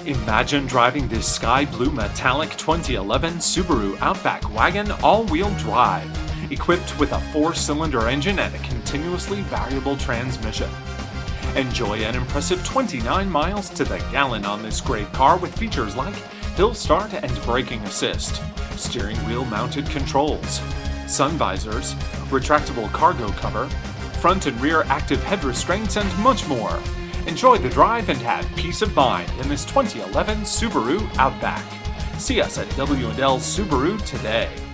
Imagine driving this sky blue metallic 2011 Subaru Outback Wagon all-wheel drive, equipped with a 4-cylinder engine and a continuously variable transmission. Enjoy an impressive 29 miles to the gallon on this great car with features like hill start and braking assist, steering wheel mounted controls, sun visors, retractable cargo cover, front and rear active head restraints, and much more. Enjoy the drive and have peace of mind in this 2011 Subaru Outback. See us at W&L Subaru today.